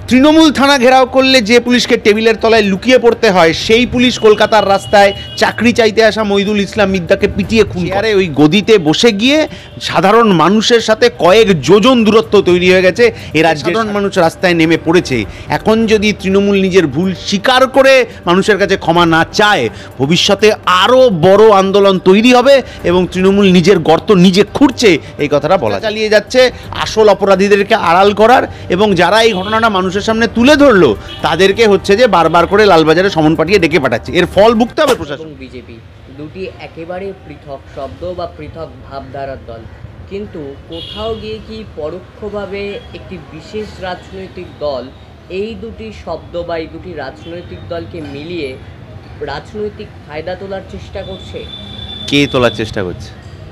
তৃণমূল থানা ঘেরাও করলে যে পুলিশকে টেবিলের তলায় লুকিয়ে পড়তে হয়, সেই পুলিশ কলকাতার রাস্তায় চাকরি চাইতে আসা মইদুল ইসলাম মিদ্দাকে পিটিয়ে খুন করে। ওই গদিতে বসে গিয়ে সাধারণ মানুষের সাথে কয়েক যোজন দূরত্ব তৈরি হয়ে গেছে। এরা সাধারণ মানুষ রাস্তায় নেমে পড়েছে। এখন যদি তৃণমূল নিজের ভুল স্বীকার করে মানুষের কাছে ক্ষমা না চায়, ভবিষ্যতে আরও বড় আন্দোলন তৈরি হবে এবং তৃণমূল নিজের গর্ত নিজে খুঁড়ছে, এই কথাটা বলা চালিয়ে যাচ্ছে আসল অপরাধীদেরকে আড়াল করার। এবং যারা এই ঘটনাটা মানুষের সামনে তুলে ধরলো তাদেরকে হচ্ছে যে বারবার করে লালবাজারে সমন পাঠিয়ে ডেকে পাঠাচ্ছে। এর ফল ভুগতে হবে প্রশাসন। বিজেপি দুটি একেবারে পৃথক শব্দ বা পৃথক ভাবধারার দল, কিন্তু কোথাও গিয়ে কি পরোক্ষভাবে একটি বিশেষ রাজনৈতিক দল এই দুটি শব্দ বা এই দুটি রাজনৈতিক দলকে মিলিয়ে রাজনৈতিক ফায়দা তোলার চেষ্টা করছে? কে তোলার চেষ্টা করছে?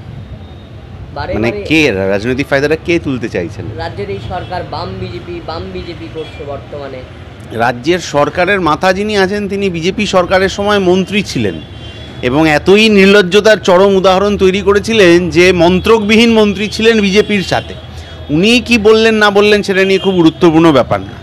মানে কে রাজনৈতিক ফায়দাটা কে তুলতে চাইছেন? রাজ্যের এই সরকার বাম বিজেপি করছে বর্তমানে। রাজ্যের সরকারের মাথা যিনি আছেন তিনি বিজেপি সরকারের সময় মন্ত্রী ছিলেন এবং এতই নির্লজ্জতার চরম উদাহরণ তৈরি করেছিলেন যে মন্ত্রকবিহীন মন্ত্রী ছিলেন বিজেপির সাথে। উনি কি বললেন না বললেন সেটা নিয়ে খুব গুরুত্বপূর্ণ ব্যাপার না।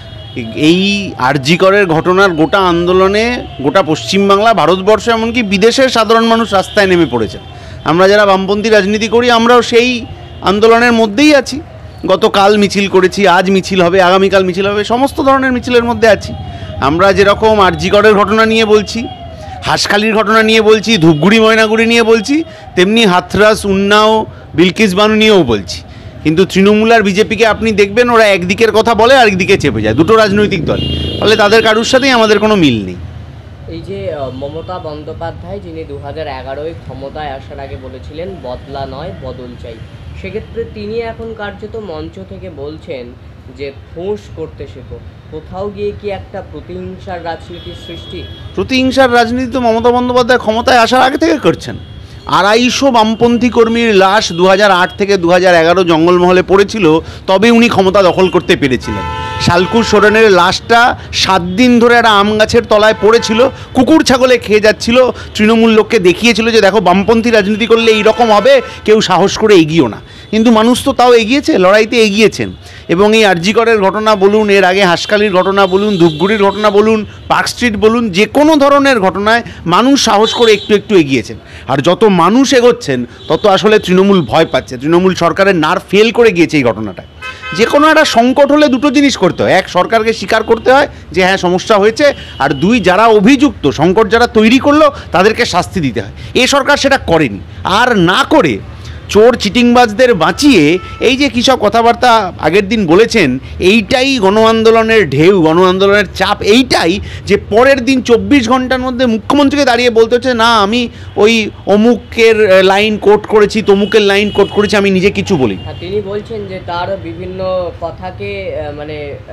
এই আরজি করের ঘটনার গোটা আন্দোলনে গোটা পশ্চিমবাংলা, ভারতবর্ষ, এমনকি বিদেশের সাধারণ মানুষ রাস্তায় নেমে পড়েছেন। আমরা যারা বামপন্থী রাজনীতি করি আমরাও সেই আন্দোলনের মধ্যেই আছি। গতকাল মিছিল করেছি, আজ মিছিল হবে, আগামীকাল মিছিল হবে, সমস্ত ধরনের মিছিলের মধ্যে আছি। আমরা যেরকম আরজি করের ঘটনা নিয়ে বলছি, হাঁসখালির ঘটনা নিয়ে বলছি, ধূপগুড়ি ময়নাগুড়ি নিয়ে বলছি, তেমনি হাথরাস, উন্নাও, বিলকিস বানু নিয়েও বলছি। কিন্তু তৃণমূল আর বিজেপিকে আপনি দেখবেন ওরা একদিকের কথা বলে আর একদিকে চেপে যায়, দুটো রাজনৈতিক দল। ফলে তাদের কারুর সাথেই আমাদের কোনো মিল নেই। এই যে মমতা বন্দ্যোপাধ্যায়, যিনি 2011-য় ক্ষমতায় আসার আগে বলেছিলেন বদলা নয় বদল চাই, সেক্ষেত্রে তিনি এখন কার্যত মঞ্চ থেকে বলছেন যে ফোঁস করতে শেখো। কোথাও গিয়ে কি একটা প্রতিহিংসার রাজনীতির সৃষ্টি? প্রতিহিংসার রাজনীতি তো মমতা বন্দ্যোপাধ্যায় ক্ষমতায় আসার আগে থেকে করছেন। 250 বামপন্থী কর্মীর লাশ 2008 থেকে 2011 জঙ্গলমহলে পড়েছিল, তবে উনি ক্ষমতা দখল করতে পেরেছিলেন। শালকুর সোরেনের লাশটা 7 দিন ধরে একটা আম গাছের তলায় পড়েছিল, কুকুর ছাগলে খেয়ে যাচ্ছিল। তৃণমূল লোককে দেখিয়েছিল যে দেখো বামপন্থী রাজনীতি করলে এইরকম হবে, কেউ সাহস করে এগিয়েও না। কিন্তু মানুষ তো তাও এগিয়েছে, লড়াইতে এগিয়েছেন। এবং এই আরজি করের ঘটনা বলুন, এর আগে হাঁসখালির ঘটনা বলুন, ধূপগুড়ির ঘটনা বলুন, পার্ক স্ট্রিট বলুন, যে কোনো ধরনের ঘটনায় মানুষ সাহস করে একটু একটু এগিয়েছেন। আর যত মানুষ এগোচ্ছেন তত আসলে তৃণমূল ভয় পাচ্ছে। তৃণমূল সরকারের নার্ভ ফেল করে গিয়েছে এই ঘটনাটায়। যে কোনো একটা সংকট হলে দুটো জিনিস করতে হয়, এক, সরকারকে স্বীকার করতে হয় যে হ্যাঁ সমস্যা হয়েছে, আর দুই, যারা অভিযুক্ত, সংকট যারা তৈরি করলো তাদেরকে শাস্তি দিতে হয়। এই সরকার সেটা করেনি। আর না করে চোর চিটিংবাজদের বাঁচিয়ে এই যে কী সব কথাবার্তা আগের দিন বলেছেন, এইটাই গণ আন্দোলনের ঢেউ, গণ আন্দোলনের চাপ এইটাই যে পরের দিন 24 ঘন্টার মধ্যে মুখ্যমন্ত্রীকে দাঁড়িয়ে বলতে হচ্ছে না আমি ওই অমুকের লাইন কোট করেছি, তমুকের লাইন কোট করেছি, আমি নিজে কিছু বলি। তিনি বলছেন যে তার বিভিন্ন কথাকে মানে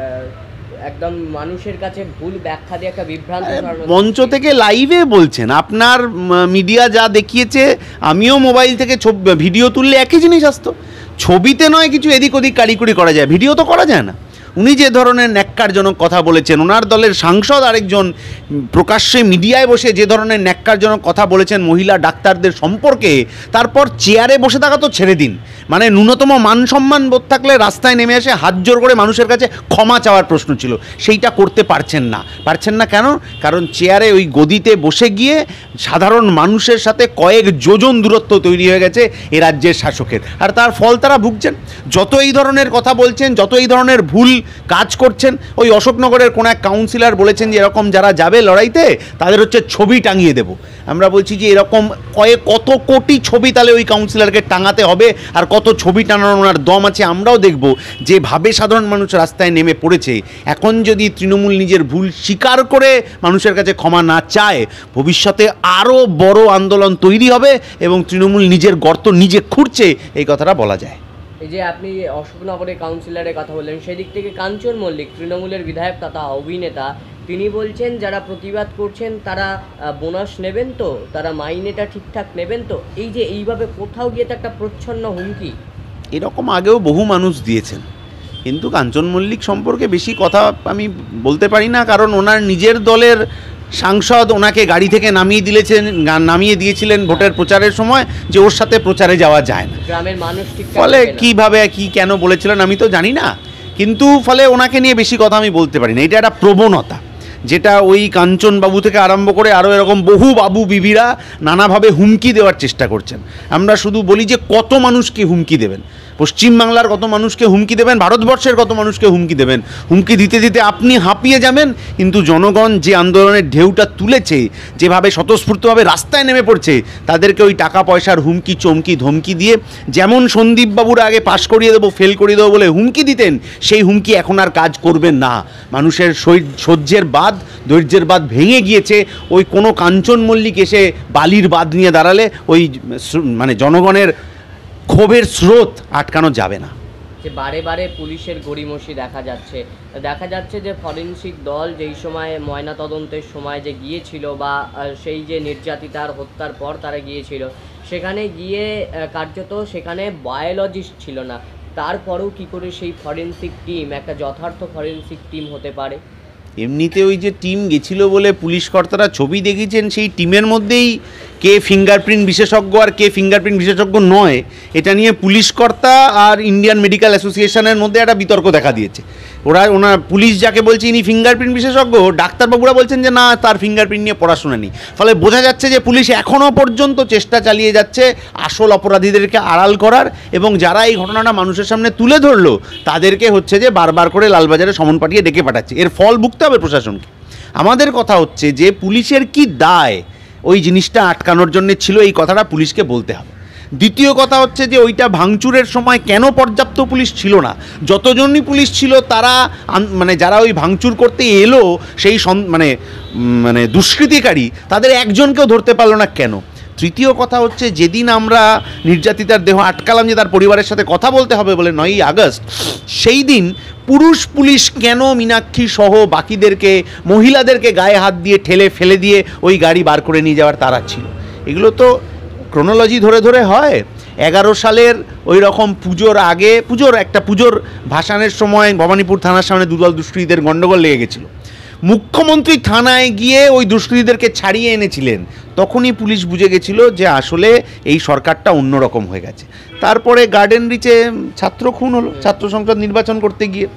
একদম মানুষের কাছে ভুল ব্যাখ্যা দিয়ে একটা বিভ্রান্ত মঞ্চ থেকে লাইভে বলছেন। আপনার মিডিয়া যা দেখিয়েছে, আমিও মোবাইল থেকে ভিডিও তুললে একই জিনিস আসতো। ছবিতে নয় কিছু এদিক ওদিক কারিকুরি করা যায়, ভিডিও তো করা যায় না। উনি যে ধরনের ন্যাক্কারজনক কথা বলেছেন, ওনার দলের সাংসদ আরেকজন প্রকাশ্যে মিডিয়ায় বসে যে ধরনের ন্যাক্কারজনক কথা বলেছেন মহিলা ডাক্তারদের সম্পর্কে, তারপর চেয়ারে বসে থাকা তো ছেড়ে দিন, মানে ন্যূনতম মান সম্মান বোধ থাকলে রাস্তায় নেমে এসে হাত জোর করে মানুষের কাছে ক্ষমা চাওয়ার প্রশ্ন ছিল। সেইটা করতে পারছেন না কেন? কারণ চেয়ারে ওই গদিতে বসে গিয়ে সাধারণ মানুষের সাথে কয়েক যোজন দূরত্ব তৈরি হয়ে গেছে এ রাজ্যের শাসকের, আর তার ফল তারা ভুগছেন। যত এই ধরনের কথা বলছেন, যত এই ধরনের ভুল কাজ করছেন, ওই অশোকনগরের কোন এক কাউন্সিলর বলেছেন যে এরকম যারা যাবে লড়াইতে তাদের হচ্ছে ছবি টাঙিয়ে দেব। আমরা বলছি যে এরকম কত কোটি ছবি তাহলে ওই কাউন্সিলরকে টাঙাতে হবে, আর কত ছবি টানানোর ওনার দম আছে আমরাও দেখব। যেভাবে সাধারণ মানুষ রাস্তায় নেমে পড়েছে, এখন যদি তৃণমূল নিজের ভুল স্বীকার করে মানুষের কাছে ক্ষমা না চায়, ভবিষ্যতে আরও বড় আন্দোলন তৈরি হবে এবং তৃণমূল নিজের গর্ত নিজে খুঁড়ছে, এই কথাটা বলা যায়। এই যে আপনি অশোকনগরের কাউন্সিলরের কথা বললেন, সেদিক থেকে কাঞ্চন মল্লিক, তৃণমূলের বিধায়ক তথা অভিনেতা, তিনি বলছেন যারা প্রতিবাদ করছেন তারা বোনাস নেবেন তো, তারা মাইনেটা ঠিকঠাক নেবেন তো। এই যে এইভাবে কোথাও গিয়ে তো একটা প্রচ্ছন্ন হুমকি। এরকম আগেও বহু মানুষ দিয়েছেন, কিন্তু কাঞ্চন মল্লিক সম্পর্কে বেশি কথা আমি বলতে পারি না, কারণ ওনার নিজের দলের সাংসদ ওনাকে গাড়ি থেকে নামিয়ে দিয়েছিলেন ভোটের প্রচারের সময় যে ওর সাথে প্রচারে যাওয়া যায় না। গ্রামের মানুষ ঠিক ফলে কীভাবে কেন বলেছিলেন আমি তো জানি না, কিন্তু ফলে ওনাকে নিয়ে বেশি কথা আমি বলতে পারি না। এটা একটা প্রবণতা, যেটা ওই কাঞ্চন বাবু থেকে আরম্ভ করে আরও এরকম বহু বাবু বিবিরা নানাভাবে হুমকি দেওয়ার চেষ্টা করছেন। আমরা শুধু বলি যে কত মানুষকে হুমকি দেবেন, পশ্চিমবাংলার কত মানুষকে হুমকি দেবেন, ভারতবর্ষের কত মানুষকে হুমকি দেবেন। হুমকি দিতে দিতে আপনি হাঁপিয়ে যাবেন, কিন্তু জনগণ যে আন্দোলনের ঢেউটা তুলেছে, যেভাবে স্বতঃস্ফূর্তভাবে রাস্তায় নেমে পড়ছে, তাদেরকে ওই টাকা পয়সার হুমকি চমকি ধমকি দিয়ে, যেমন সন্দীপবাবুরা আগে পাশ করিয়ে দেবো ফেল করিয়ে দেবো বলে হুমকি দিতেন, সেই হুমকি এখন আর কাজ করবেন না। মানুষের সহ্যের বাঁধ, ধৈর্যের বাঁধ ভেঙে গিয়েছে। ওই কোনো কাঞ্চন মল্লিক এসে বালির বাঁধ নিয়ে দাঁড়ালে ওই মানে জনগণের ক্ষোভের স্রোত আটকানো যাবে না। যে বারে বারে পুলিশের গড়িমসি দেখা যাচ্ছে যে ফরেনসিক দল যেই সময় ময়না তদন্তের সময় যে গিয়েছিল, বা সেই যে নির্যাতিতার হত্যার পর তারা গিয়েছিল, সেখানে গিয়ে কার্যত সেখানে বায়োলজিস্ট ছিল না। তারপরেও কি করে সেই ফরেনসিক টিম একটা যথার্থ ফরেনসিক টিম হতে পারে? এমনিতে ওই যে টিম গেছিল বলে পুলিশ কর্তারা ছবি দেখেছেন, সেই টিমের মধ্যেই কে ফিঙ্গারপ্রিন্ট বিশেষজ্ঞ আর কে ফিঙ্গারপ্রিন্ট বিশেষজ্ঞ নয়, এটা নিয়ে পুলিশ কর্তা আর ইন্ডিয়ান মেডিকেল অ্যাসোসিয়েশনের মধ্যে একটা বিতর্ক দেখা দিয়েছে। ওনার পুলিশ যাকে বলছে ইনি ফিঙ্গারপ্রিন্ট বিশেষজ্ঞ, ডাক্তারবাবুরা বলছেন যে না, তার ফিঙ্গারপ্রিন্ট নিয়ে পড়াশোনা নেই। ফলে বোঝা যাচ্ছে যে পুলিশ এখনও পর্যন্ত চেষ্টা চালিয়ে যাচ্ছে আসল অপরাধীদেরকে আড়াল করার, এবং যারা এই ঘটনাটা মানুষের সামনে তুলে ধরলো তাদেরকে হচ্ছে যে বারবার করে লালবাজারে সমন পাঠিয়ে ডেকে পাঠাচ্ছে। এর ফল ভুগতে হবে প্রশাসনকে। আমাদের কথা হচ্ছে যে পুলিশের কি দায় ওই জিনিসটা আটকানোর জন্য ছিল, এই কথাটা পুলিশকে বলতে হবে। দ্বিতীয় কথা হচ্ছে যে ওইটা ভাঙচুরের সময় কেন পর্যাপ্ত পুলিশ ছিল না? যতজনই পুলিশ ছিল তারা মানে যারা ওই ভাঙচুর করতে এলো সেই মানে দুষ্কৃতিকারী, তাদের একজনকেও ধরতে পারলো না কেন? তৃতীয় কথা হচ্ছে যেদিন আমরা নির্যাতিতার দেহ আটকালাম যে তার পরিবারের সাথে কথা বলতে হবে বলে 9ই আগস্ট, সেই দিন পুরুষ পুলিশ কেন মীনাক্ষী সহ বাকিদেরকে, মহিলাদেরকে গায়ে হাত দিয়ে ঠেলে ফেলে দিয়ে ওই গাড়ি বার করে নিয়ে যাওয়ার তারা ছিল? এগুলো তো ক্রোনোলজি ধরে ধরে হয়। 11 সালের ওই রকম পুজোর ভাসানের সময় ভবানীপুর থানার সামনে দুদল দুষ্কৃতীদের গণ্ডগোল লেগে গেছিলো। মুখ্যমন্ত্রী থানায় গিয়ে ওই দুষ্কৃতীদেরকে ছাড়িয়ে এনেছিলেন, তখনই পুলিশ বুঝে গেছিল যে আসলে এই সরকারটা অন্যরকম হয়ে গেছে। তারপরে গার্ডেন রিচে ছাত্র খুন হলো, ছাত্র সংসদ নির্বাচন করতে গিয়ে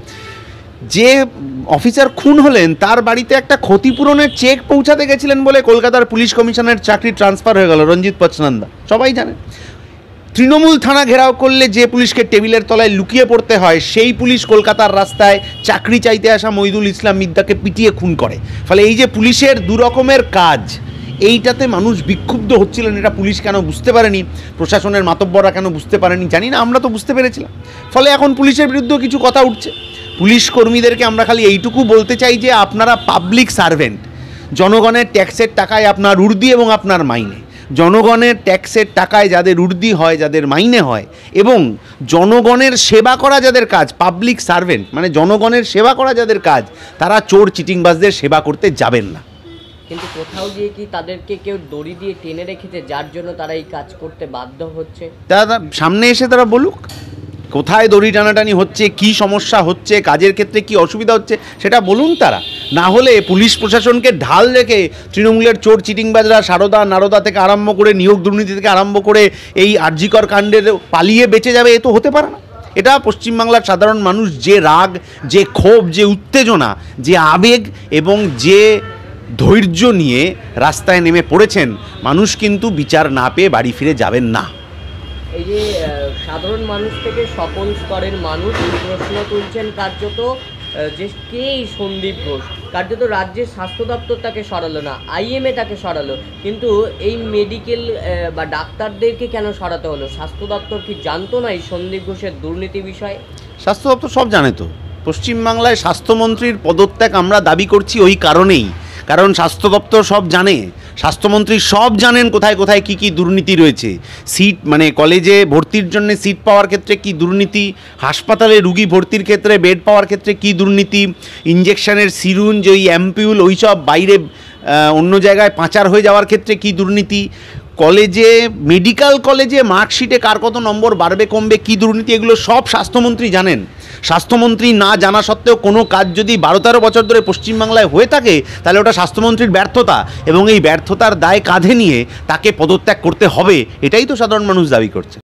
যে অফিসার খুন হলেন তার বাড়িতে একটা ক্ষতিপূরণের চেক পৌঁছাতে গেছিলেন বলে কলকাতার পুলিশ কমিশনের চাকরি ট্রান্সফার হয়ে গেল রঞ্জিত পচনন্দা, সবাই জানে। তৃণমূল থানা ঘেরাও করলে যে পুলিশকে টেবিলের তলায় লুকিয়ে পড়তে হয়, সেই পুলিশ কলকাতার রাস্তায় চাকরি চাইতে আসা মইদুল ইসলাম মিদ্দাকে পিটিয়ে খুন করে। ফলে এই যে পুলিশের দুরকমের কাজ, এইটাতে মানুষ বিক্ষুব্ধ হচ্ছিলেন। এটা পুলিশ কেন বুঝতে পারেনি, প্রশাসনের মাতব্বররা কেন বুঝতে পারেনি জানি না, আমরা তো বুঝতে পেরেছিলাম। ফলে এখন পুলিশের বিরুদ্ধেও কিছু কথা উঠছে। পুলিশ কর্মীদেরকে আমরা খালি এইটুকু বলতে চাই যে আপনারা পাবলিক সার্ভেন্ট, জনগণের ট্যাক্সের টাকায় আপনার উর্দি এবং আপনার মাইনে, জনগণের ট্যাক্সের টাকায় যাদের উর্দি হয়, যাদের মাইনে হয়, এবং জনগণের সেবা করা যাদের কাজ, পাবলিক সার্ভেন্ট মানে জনগণের সেবা করা যাদের কাজ, তারা চোর চিটিংবাজদের সেবা করতে যাবেন না। কিন্তু কোথাও গিয়ে কি তাদেরকে কেউ দড়ি দিয়ে টেনে রেখেছে যার জন্য তারা এই কাজ করতে বাধ্য হচ্ছে? তারা সামনে এসে তারা বলুক কোথায় দড়ি টানাটানি হচ্ছে, কি সমস্যা হচ্ছে, কাজের ক্ষেত্রে কি অসুবিধা হচ্ছে, সেটা বলুন তারা। না হলে পুলিশ প্রশাসনকে ঢাল রেখে তৃণমূলের চোর চিটিংবাজরা সারদা নারদা থেকে আরম্ভ করে নিয়োগ দুর্নীতি থেকে আরম্ভ করে এই আরজিকর কাণ্ডের পালিয়ে বেঁচে যাবে, এ তো হতে পারে না। এটা পশ্চিমবাংলার সাধারণ মানুষ যে রাগ, যে ক্ষোভ, যে উত্তেজনা, যে আবেগ এবং যে ধৈর্য নিয়ে রাস্তায় নেমে পড়েছেন, মানুষ কিন্তু বিচার না পেয়ে বাড়ি ফিরে যাবেন না। এই যে সাধারণ মানুষ থেকে সকল স্তরের মানুষ প্রশ্ন তুলছেন কার্যত যে কে এই সন্দীপ ঘোষ, কার্যত রাজ্যের স্বাস্থ্য দপ্তর তাকে সরালো না, IMA তাকে সরালো, কিন্তু এই মেডিকেল বা ডাক্তারদেরকে কেন সরাতে হলো? স্বাস্থ্য দপ্তর কি জানতো না এই সন্দীপ ঘোষের দুর্নীতি বিষয়ে? স্বাস্থ্য দপ্তর সব জানে তো। পশ্চিমবাংলায় স্বাস্থ্যমন্ত্রীর পদত্যাগ আমরা দাবি করছি ওই কারণেই, কারণ স্বাস্থ্য দপ্তর সব জানে। স্বাস্থ্যমন্ত্রী সব জানেন কোথায় কোথায় কী কী দুর্নীতি রয়েছে। সিট মানে কলেজে ভর্তির জন্য সিট পাওয়ার ক্ষেত্রে কী দুর্নীতি, হাসপাতালে রুগী ভর্তির ক্ষেত্রে বেড পাওয়ার ক্ষেত্রে কী দুর্নীতি, ইঞ্জেকশনের সিরুঞ্জ, ওই অ্যাম্পিউল, ওই সব বাইরে অন্য জায়গায় পাচার হয়ে যাওয়ার ক্ষেত্রে কী দুর্নীতি, কলেজে মেডিকেল কলেজে মার্কশিটে কার কত নম্বর বাড়বে কমবে কী দুর্নীতি, এগুলো সব স্বাস্থ্যমন্ত্রী জানেন। স্বাস্থ্যমন্ত্রী না জানা সত্ত্বেও কোনো কাজ যদি 12-13 বছর ধরে পশ্চিমবাংলায় হয়ে থাকে, তাহলে ওটা স্বাস্থ্যমন্ত্রীর ব্যর্থতা, এবং এই ব্যর্থতার দায় কাঁধে নিয়ে তাকে পদত্যাগ করতে হবে, এটাই তো সাধারণ মানুষ দাবি করছে।